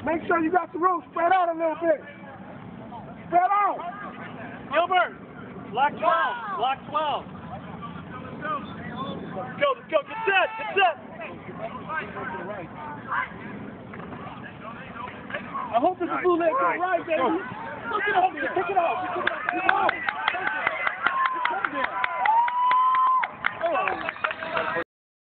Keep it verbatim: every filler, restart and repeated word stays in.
Make sure you got the room spread out a little bit. Spread out. Gilbert, block twelve, block twelve. Let's go, let's go, get set, get set. I hope this is blue leg to the right, baby. Look it up, pick it up, pick it up, pick it up.